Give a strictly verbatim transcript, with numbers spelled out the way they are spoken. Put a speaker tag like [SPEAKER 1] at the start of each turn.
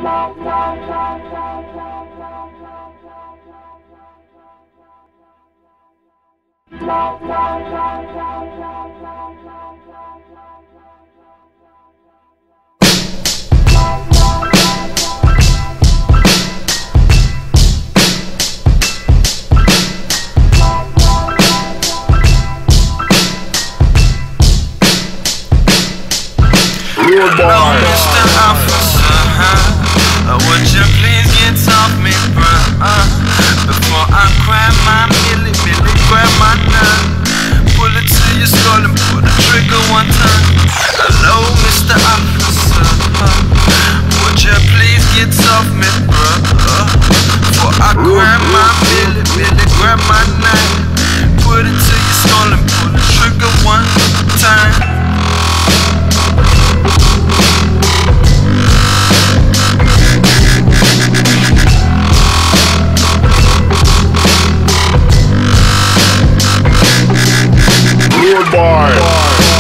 [SPEAKER 1] Hello, Mister Officer, huh? Uh, would you please get off me, bruh? Uh, before I grab my milli, milli, grab my nut, pull it to your skull and pull the trigger one time. Hello, Mister Officer, huh? Would you please get off me, bruh? Uh, before I grab my milli, milli, grab my nut, put it to your skull and pull the trigger one time.
[SPEAKER 2] Goodbye.